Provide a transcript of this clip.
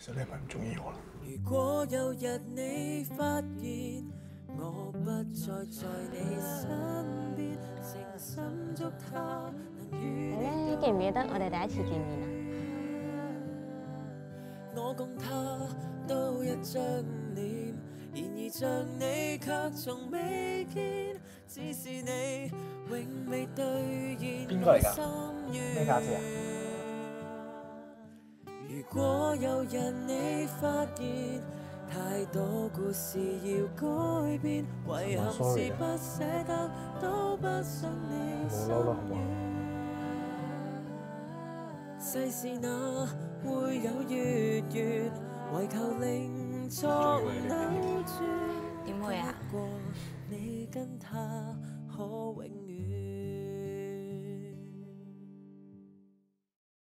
其實你係咪唔中意我啦？ 如果有日你發現我不再在你身邊，誠心祝他能與你咧記唔記得我哋第一次見面啊？ 我共他都一張臉，然而像你卻從未見，只是你永未兌現邊個嚟㗎我心願。 咩家姐啊？ 如果有日你發現太多故事要改變，遺憾是不捨得，都不想你冇嬲啦，好嘛？ 世事哪會有月圓，為求令錯扭轉。 點會啊？ 不過你跟他可永